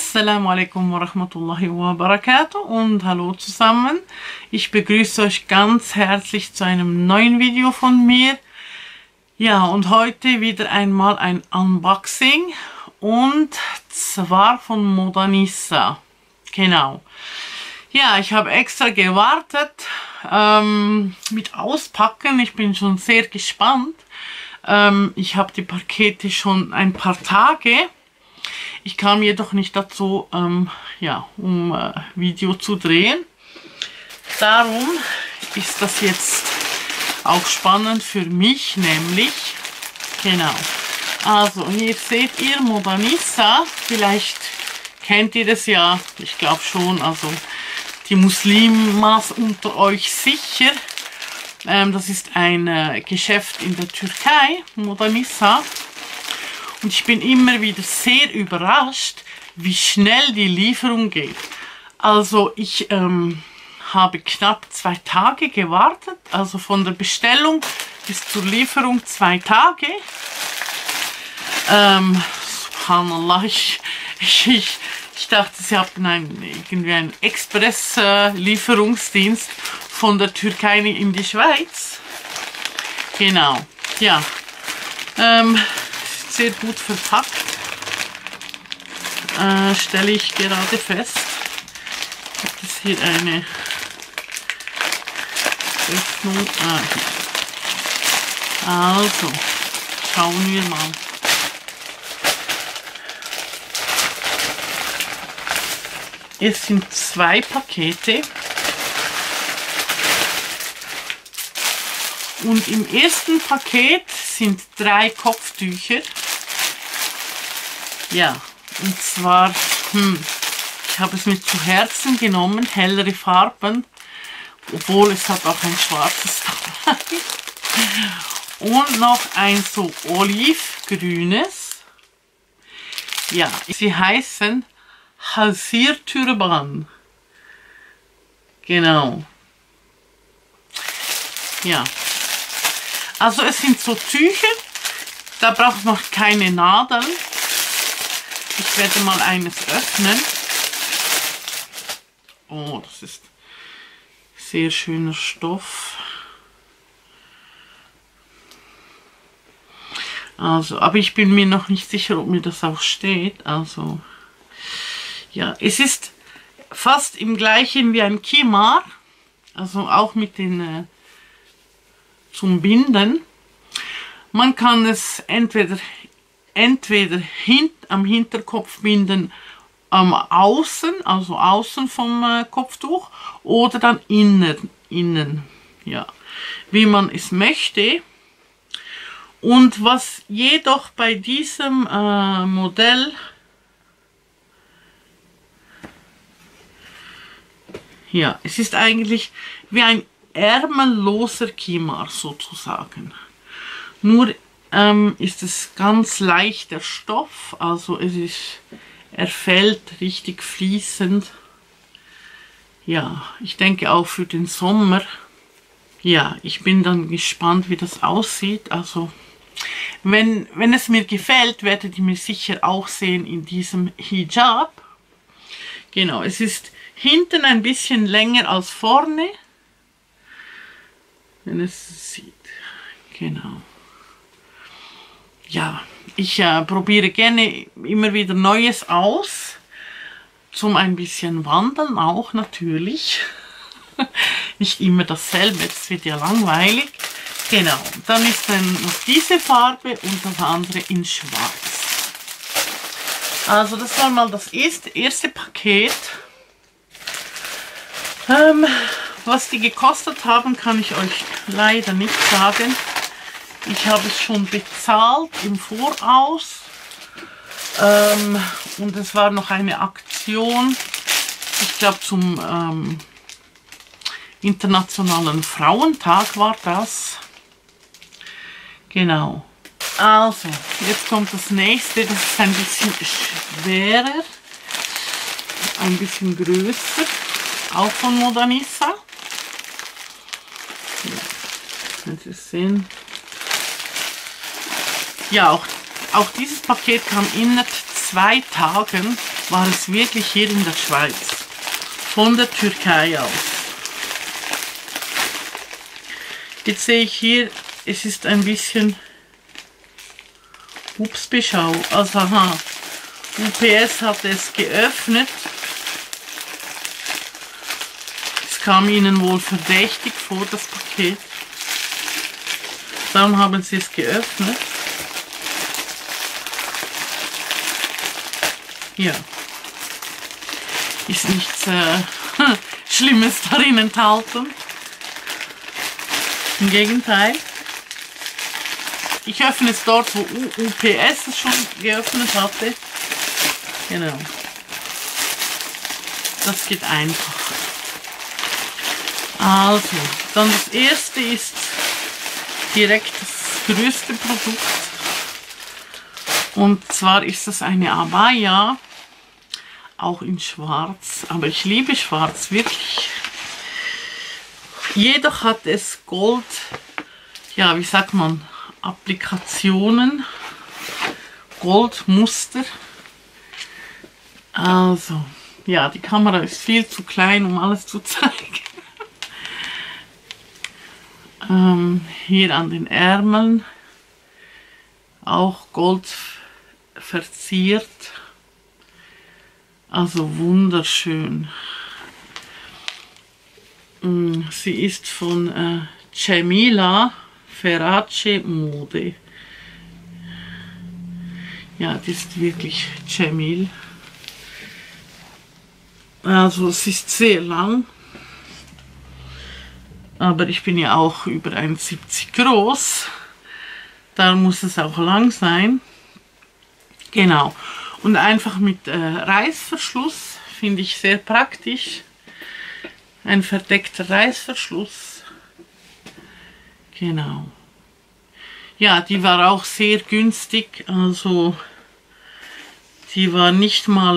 Assalamu alaikum wa rahmatullahi wa barakatuh und hallo zusammen. Ich begrüße euch ganz herzlich zu einem neuen Video von mir. Ja, und heute wieder einmal ein Unboxing und zwar von Modanisa. Genau. Ja, ich habe extra gewartet mit Auspacken. Ich bin schon sehr gespannt. Ich habe die Pakete schon ein paar Tage. Ich kam jedoch nicht dazu, Video zu drehen. Darum ist das jetzt auch spannend für mich, nämlich, genau. Also hier seht ihr Modanisa, vielleicht kennt ihr das ja, ich glaube schon, also die Muslimas unter euch sicher. Das ist ein Geschäft in der Türkei, Modanisa. Und ich bin immer wieder sehr überrascht, wie schnell die Lieferung geht. Also ich habe knapp 2 Tage gewartet, also von der Bestellung bis zur Lieferung 2 Tage. Subhanallah, ich dachte, sie hatten irgendwie einen Express-Lieferungsdienst von der Türkei in die Schweiz. Genau, ja. Sehr gut verpackt, stelle ich gerade fest. Gibt es hier eine Öffnung? Also, schauen wir mal. Es sind 2 Pakete. Und im ersten Paket sind 3 Kopftücher. Ja, und zwar, ich habe es mir zu Herzen genommen, hellere Farben, obwohl es hat auch ein schwarzes dabei. Und noch ein so olivgrünes. Ja, sie heißen Hasir Türban. Genau. Ja. Also es sind so Tücher, da braucht noch keine Nadeln. Ich werde mal eines öffnen. Oh, das ist sehr schöner Stoff. Also, aber ich bin mir noch nicht sicher, ob mir das auch steht. Also, ja, es ist fast im gleichen wie ein Khimar. Also auch mit den zum Binden. Man kann es entweder am Hinterkopf binden, außen, also außen vom Kopftuch, oder dann innen, ja, wie man es möchte. Und was jedoch bei diesem Modell, ja, es ist eigentlich wie ein ärmelloser Khimar sozusagen. Nur ist es ganz leichter Stoff, also er fällt richtig fließend. Ja, ich denke auch für den Sommer. Ja, ich bin dann gespannt, wie das aussieht. Also, wenn es mir gefällt, werdet ihr mir sicher auch sehen in diesem Hijab. Genau, es ist hinten ein bisschen länger als vorne. Wenn es sieht, genau. Ja, ich probiere gerne immer wieder Neues aus, zum ein bisschen wandern auch natürlich. Nicht immer dasselbe, das wird ja langweilig. Genau, dann ist dann noch diese Farbe und das andere in Schwarz. Also das war mal das erste Paket. Was die gekostet haben, kann ich euch leider nicht sagen. Ich habe es schon bezahlt im Voraus. Und es war noch eine Aktion, ich glaube zum Internationalen Frauentag war das. Genau. Also, jetzt kommt das nächste, das ist ein bisschen schwerer, ein bisschen größer, auch von Modanisa. Ja, könnt ihr sehen. Ja, auch dieses Paket kam innerhalb 2 Tagen. war es wirklich hier in der Schweiz. Von der Türkei aus. Jetzt sehe ich hier, es ist ein bisschen Beschau. Also aha, UPS hat es geöffnet. Es kam ihnen wohl verdächtig vor, das Paket. Darum haben sie es geöffnet. Ja. Ist nichts Schlimmes darin enthalten. Im Gegenteil. Ich öffne es dort, wo UPS es schon geöffnet hatte. Genau. Das geht einfach. Also, dann das erste ist direkt das größte Produkt. Und zwar ist das eine Abaya. Auch in schwarz. Aber ich liebe schwarz, wirklich. Jedoch hat es Gold, ja, wie sagt man, Applikationen, Goldmuster. Also, ja, die Kamera ist viel zu klein, um alles zu zeigen. Hier an den Ärmeln auch Gold verziert. Also wunderschön. Sie ist von Cemila Ferace Mode. Ja, die ist wirklich Cemil. Also es ist sehr lang. Aber ich bin ja auch über 1,70 groß. Da muss es auch lang sein. Genau. Und einfach mit Reißverschluss finde ich sehr praktisch. Ein verdeckter Reißverschluss. Genau. Ja, die war auch sehr günstig. Also die war nicht mal,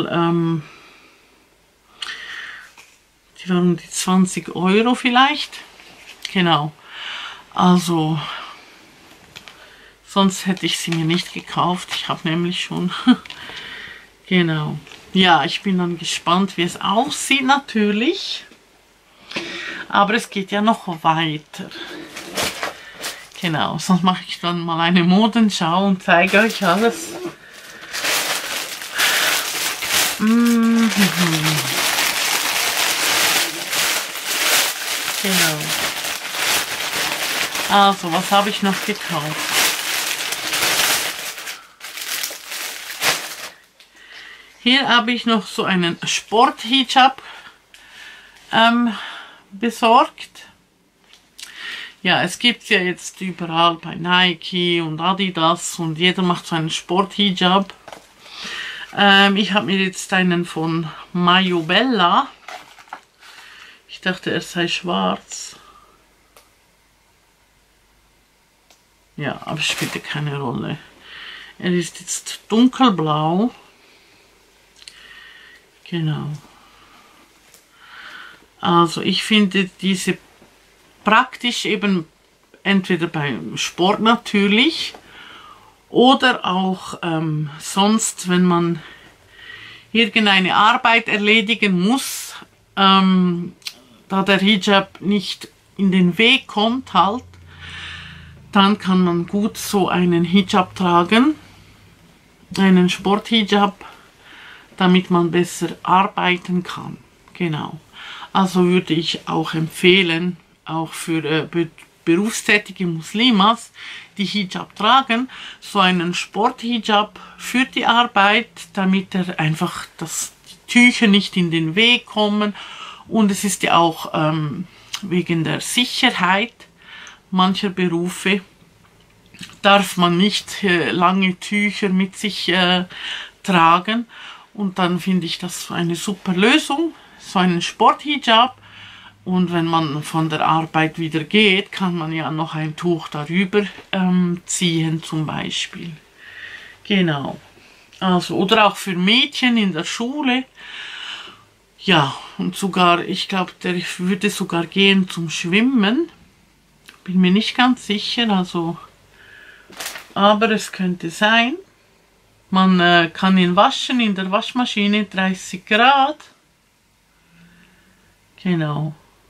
die war um die 20 € vielleicht. Genau. Also sonst hätte ich sie mir nicht gekauft. Ich habe nämlich schon... Genau. Ja, ich bin dann gespannt, wie es aussieht natürlich. Aber es geht ja noch weiter. Genau, sonst mache ich dann mal eine Modenschau und zeige euch alles. Genau. Also, was habe ich noch gekauft? Hier habe ich noch so einen Sporthijab besorgt. Ja, es gibt ja jetzt überall bei Nike und Adidas und jeder macht so einen Sporthijab. Ich habe mir jetzt einen von Mayobella. Ich dachte, er sei schwarz. Ja, aber es spielt keine Rolle. Er ist jetzt dunkelblau. Genau. Also ich finde diese praktisch eben entweder beim Sport natürlich oder auch sonst, wenn man irgendeine Arbeit erledigen muss, da der Hijab nicht in den Weg kommt halt, dann kann man gut so einen Hijab tragen, einen Sporthijab, damit man besser arbeiten kann. Genau. Also würde ich auch empfehlen, auch für berufstätige Muslimas, die Hijab tragen, so einen Sporthijab für die Arbeit, damit er einfach, dass die Tücher nicht in den Weg kommen. Und es ist ja auch wegen der Sicherheit mancher Berufe, darf man nicht lange Tücher mit sich tragen. Und dann finde ich das eine super Lösung, so einen Sporthijab. Und wenn man von der Arbeit wieder geht, kann man ja noch ein Tuch darüber ziehen zum Beispiel. Genau. Also, oder auch für Mädchen in der Schule. Ja, und sogar, ich glaube, der würde sogar gehen zum Schwimmen. Bin mir nicht ganz sicher, also, aber es könnte sein. Man kann ihn waschen in der Waschmaschine, 30 Grad. Genau.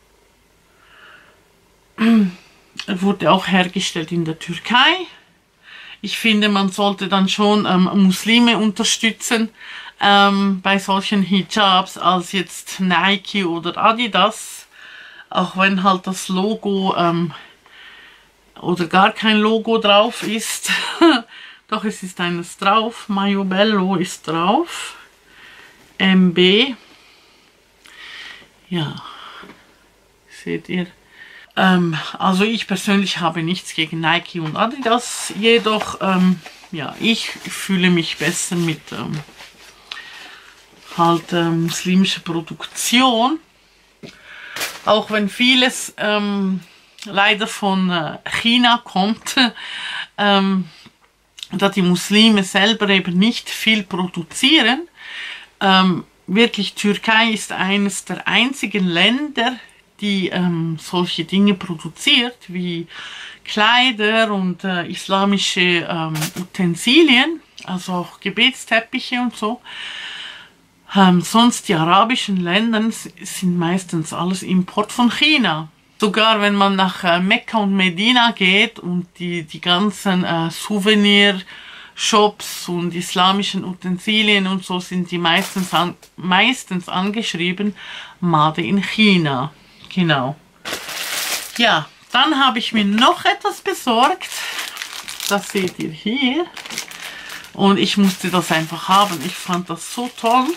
Er wurde auch hergestellt in der Türkei. Ich finde, man sollte dann schon Muslime unterstützen bei solchen Hijabs als jetzt Nike oder Adidas. Auch wenn halt das Logo oder gar kein Logo drauf ist. Doch es ist eines drauf. Mayobello ist drauf. MB. Ja, seht ihr. Also ich persönlich habe nichts gegen Nike und Adidas, jedoch, ja, ich fühle mich besser mit muslimischer Produktion. Auch wenn vieles leider von China kommt, da die Muslime selber eben nicht viel produzieren. Wirklich, Türkei ist eines der einzigen Länder, die solche Dinge produziert, wie Kleider und islamische Utensilien, also auch Gebetsteppiche und so. Sonst die arabischen Länder sind meistens alles Import von China. Sogar wenn man nach Mekka und Medina geht und die ganzen Souvenir-Shops und islamischen Utensilien und so, sind die meistens angeschrieben Made in China. Genau. Ja, dann habe ich mir noch etwas besorgt. Das seht ihr hier. Und ich musste das einfach haben. Ich fand das so toll.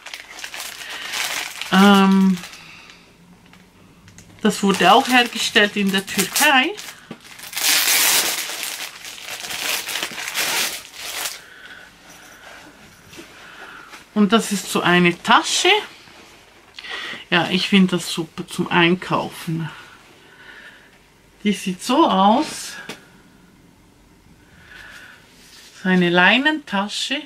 Das wurde auch hergestellt in der Türkei. Und das ist so eine Tasche. Ja, ich finde das super zum Einkaufen. Die sieht so aus. Das ist eine Leinentasche.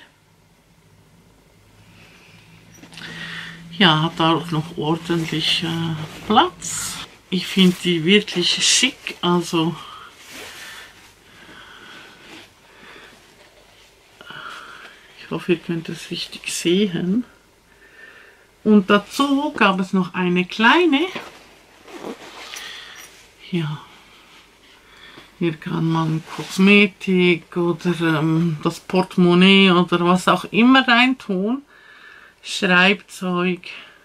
Ja, hat auch noch ordentlich Platz. Ich finde die wirklich schick, also ich hoffe, ihr könnt es richtig sehen. Und dazu gab es noch eine kleine. Ja, hier kann man Kosmetik oder das Portemonnaie oder was auch immer reintun. Schreibzeug.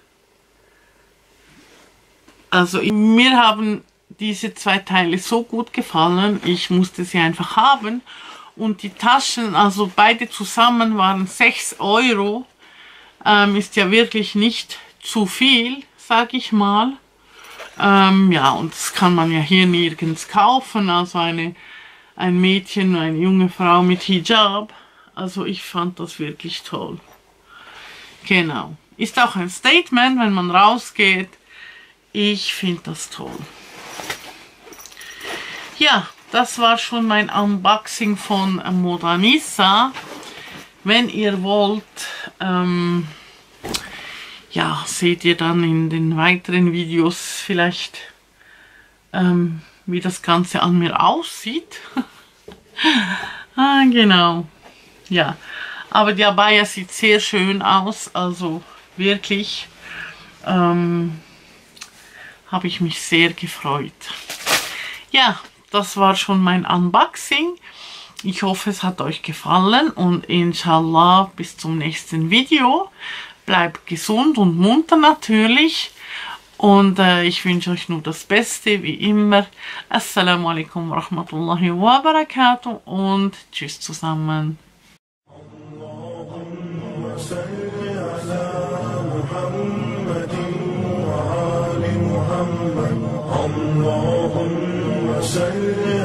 Also mir haben diese zwei Teile so gut gefallen, ich musste sie einfach haben. Und die Taschen, also beide zusammen waren 6 €. Ist ja wirklich nicht zu viel, sag ich mal. Ja, und das kann man ja hier nirgends kaufen. Also ein Mädchen, eine junge Frau mit Hijab. Also ich fand das wirklich toll. Genau. Ist auch ein Statement, wenn man rausgeht. Ich finde das toll. Ja, das war schon mein Unboxing von Modanisa. Wenn ihr wollt, ja, seht ihr dann in den weiteren Videos vielleicht, wie das Ganze an mir aussieht. Genau. Ja, aber die Abaya sieht sehr schön aus, also wirklich habe ich mich sehr gefreut. Ja, das war schon mein Unboxing. Ich hoffe, es hat euch gefallen und inshallah bis zum nächsten Video. Bleibt gesund und munter natürlich. Und ich wünsche euch nur das Beste, wie immer. Assalamu alaikum wa rahmatullahi wa barakatuh und tschüss zusammen. اللهم صل